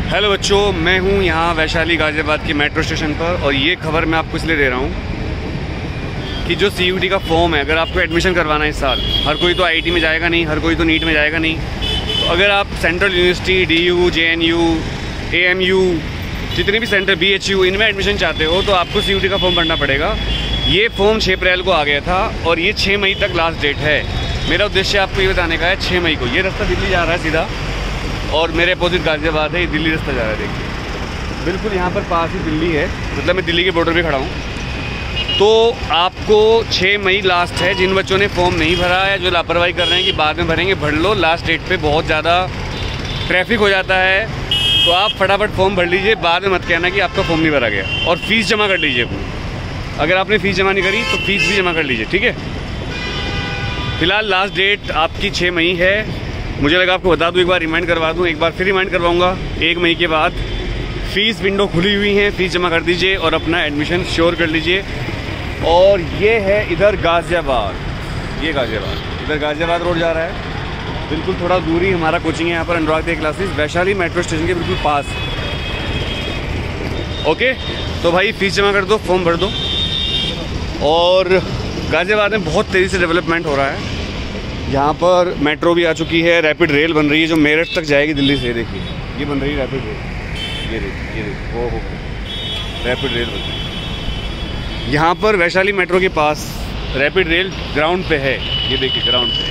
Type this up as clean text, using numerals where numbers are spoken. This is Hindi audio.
हेलो बच्चों, मैं हूँ यहाँ वैशाली गाज़ियाबाद की मेट्रो स्टेशन पर और ये खबर मैं आपको इसलिए दे रहा हूँ कि जो CUET का फॉर्म है, अगर आपको एडमिशन करवाना है इस साल, हर कोई तो IIT में जाएगा नहीं, हर कोई तो नीट में जाएगा नहीं। तो अगर आप central university, DU, JNU, AMU, जितने भी सेंटर, BHU, इनमें एडमिशन चाहते हो तो आपको CUET का फॉर्म भरना पड़ेगा। ये फॉर्म 6 अप्रैल को आ गया था और ये 6 मई तक लास्ट डेट है। मेरा उद्देश्य आपको ये बताने का है 6 मई को। ये रास्ता दिल्ली जा रहा है सीधा और मेरे अपोजिट गाज़ियाबाद है, ये दिल्ली रास्ता जा रहा है। देखिए बिल्कुल यहाँ पर पास ही दिल्ली है, मतलब मैं दिल्ली के बॉर्डर पे खड़ा हूँ। तो आपको 6 मई लास्ट है। जिन बच्चों ने फॉर्म नहीं भरा है, जो लापरवाही कर रहे हैं कि बाद में भरेंगे, भर लो। लास्ट डेट पे बहुत ज़्यादा ट्रैफिक हो जाता है, तो आप फटाफट फॉर्म भर लीजिए। बाद में मत कहना कि आपका फॉर्म नहीं भरा गया। और फीस जमा कर लीजिए अपनी। अगर आपने फ़ीस जमा नहीं करी तो फीस भी जमा कर लीजिए, ठीक है। फ़िलहाल लास्ट डेट आपकी 6 मई है। मुझे लगा आपको बता दूं, एक बार रिमाइंड करवा दूं, एक बार फिर रिमाइंड करवाऊंगा। 1 मई के बाद फ़ीस विंडो खुली हुई है, फ़ीस जमा कर दीजिए और अपना एडमिशन श्योर कर लीजिए। और ये है इधर गाज़ियाबाद, ये गाज़ियाबाद, इधर गाज़ियाबाद रोड जा रहा है। बिल्कुल थोड़ा दूरी हमारा कोचिंग है यहाँ पर, Anurag De classes, Vaishali metro station के बिल्कुल पास। ओके, तो भाई फ़ीस जमा कर दो, फॉर्म भर दो। और गाज़ियाबाद में बहुत तेज़ी से डेवलपमेंट हो रहा है। यहाँ पर मेट्रो भी आ चुकी है, रैपिड रेल बन रही है जो मेरठ तक जाएगी दिल्ली से। देखिए ये बन रही है रैपिड रेल, ये देखिए वो हो रैपिड रेल बन रही है। यहाँ पर वैशाली मेट्रो के पास रैपिड रेल ग्राउंड पे है, ये देखिए ग्राउंड पे।